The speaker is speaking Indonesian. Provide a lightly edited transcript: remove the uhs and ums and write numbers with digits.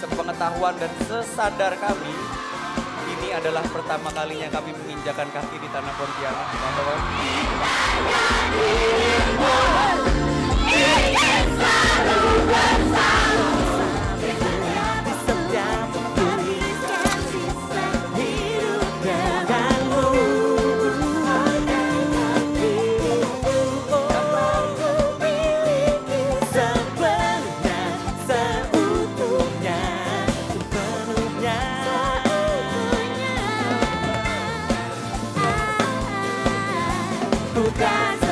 sepengetahuan dan sesadar kami, ini adalah pertama kalinya kami menginjakan kaki di tanah Pontianak, teman-teman. Ingin selalu bersama di setiap tuliskan sisa hidup denganmu. Sepenuhnya, seutuhnya, sepenuhnya. Bukan